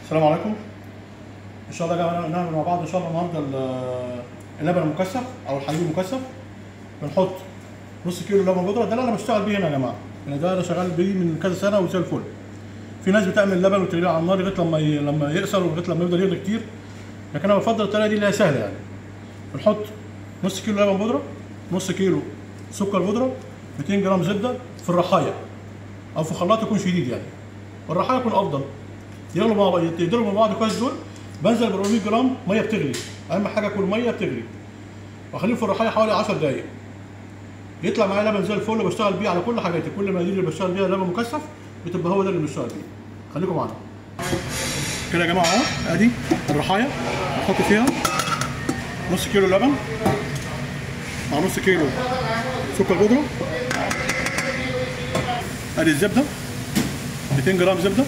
السلام عليكم. ان شاء الله يا جماعه نعمل مع بعض ان شاء الله النهارده اللبن المكثف او الحليب المكثف. بنحط نص كيلو لبن بودره، ده اللي انا بشتغل بيه هنا يا جماعه، يعني ده انا شغال بيه من كذا سنه وزي الفل. في ناس بتعمل لبن وتغليه على النار لغايه لما يقصر ولغايه لما يفضل يغلي كتير، لكن انا بفضل الطريقه دي اللي هي سهله يعني. بنحط نص كيلو لبن بودره، نص كيلو سكر بودره، 200 جرام زبده في الرحايه او في خلاط يكون شديد يعني، والرحايه يكون افضل. يضربوا مع بعض كويس. دول بنزل ب 400 جرام ميه بتغلي، اهم حاجه تكون ميه بتغلي، واخليه في الرحايه حوالي 10 دقائق. يطلع معايا لبن زي الفل وبشتغل بيه على كل حاجاتي، كل ما اللي بشتغل بيها لبن مكثف بتبقى هو ده اللي بشتغل بيه. خليكم معانا كده يا جماعه اهو. ادي الرحايه هحط فيها نص كيلو لبن مع نص كيلو سكر بودره. ادي الزبده 200 جرام زبده،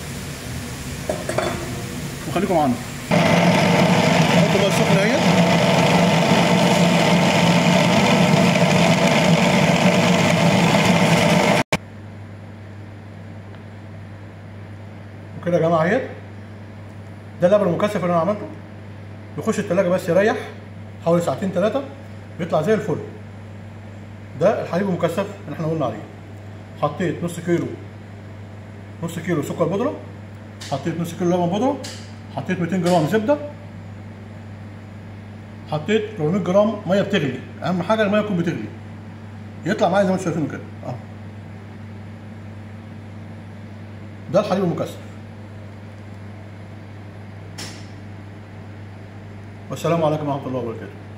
وخليكم معانا. نحط بقى السخنه اهي، وكده يا جماعه اهي. ده اللبن المكثف اللي انا عملته، يخش التلاجة بس يريح حوالي ساعتين ثلاثه بيطلع زي الفل. ده الحليب المكثف اللي احنا قلنا عليه. حطيت نص كيلو سكر بودره، حطيت نص كيلو لبن بودره، حطيت 200 جرام زبده، حطيت 400 جرام ميه بتغلي. اهم حاجه الميه تكون بتغلي، يطلع معايا زي ما انتم شايفينه كده اهو. ده الحليب المكثف. والسلام عليكم ورحمه الله وبركاته.